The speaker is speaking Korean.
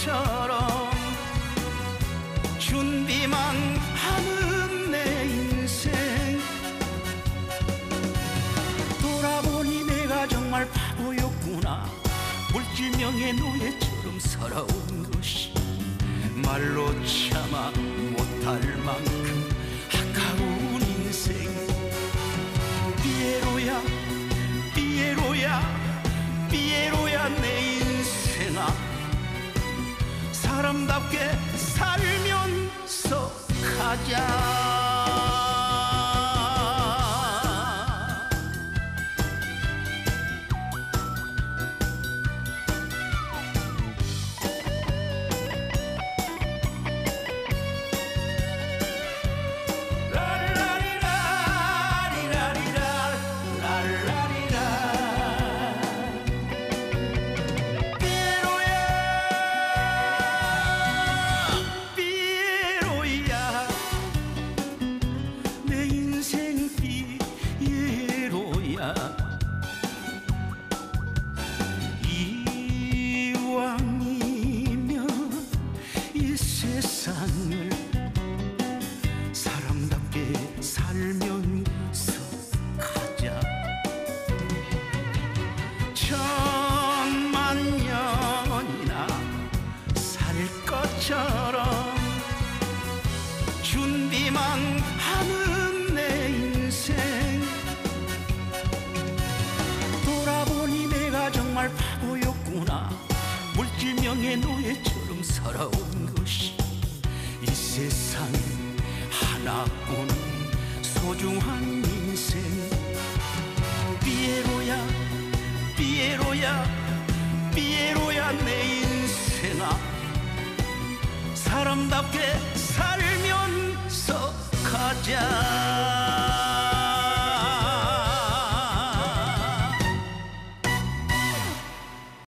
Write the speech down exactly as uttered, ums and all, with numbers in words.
것처럼 준비만 하는 내 인생. 돌아보니 내가 정말 바보였구나. 물질명의 노예처럼 살아온 것이 말로 참아 못할 만큼 아까운 인생. 피에로야 피에로야 피에로야 내 인생아, 사람답게 살면서 가자. 이왕이면 이 세상을 사람답게 살면서 가자. 천만 년이나 살 것처럼 준비만 하는 내 인생. 돌아보니 내가 정말 바보였구나. 물질명의 노예처럼 살아온 것이 이 세상에 하나뿐인 소중한 인생. 피에로야 피에로야 피에로야 내 인생아, 사람답게 살면서 가자.